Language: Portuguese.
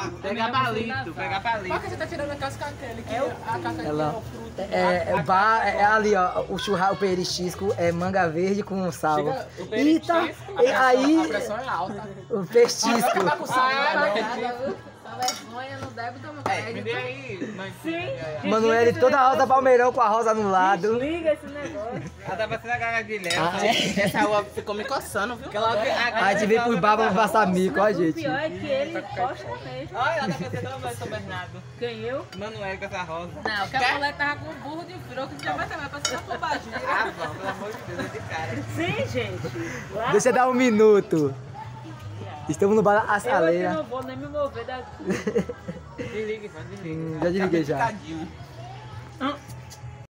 Pega palito, pega palito. Por que você tá tirando a casca aquele? A casca Ela é ali, ó, o churrasco, o peristisco é manga verde com sal. Eita! Aí A pressão é alta. o pestisco. Tá com sal, Só vergonha, não deve tomar crédito. Me dê aí. Sim. Manoel toda a rosa palmeirão com a rosa no lado. Liga esse negócio. Ela tá parecendo a Gaga Guilherme. Essa rua ficou me coçando, viu? A gente vem por baba pra passar mico, ó, O gente. pior é que ele posta mesmo. Olha, ela tá parecendo o São Bernardo. Quem eu? Manuel com essa rosa. Não, que a mulher tava com um burro de frio, que já vai também pra cima bobagem. Ah, bom, pelo amor de Deus, é de cara. Sim, gente. Lá Deixa eu dar um minuto. Estamos no bar da eu aqui Açaleira. não vou nem me mover daqui. Desliga, desliga. Já desliguei já. Picadinho.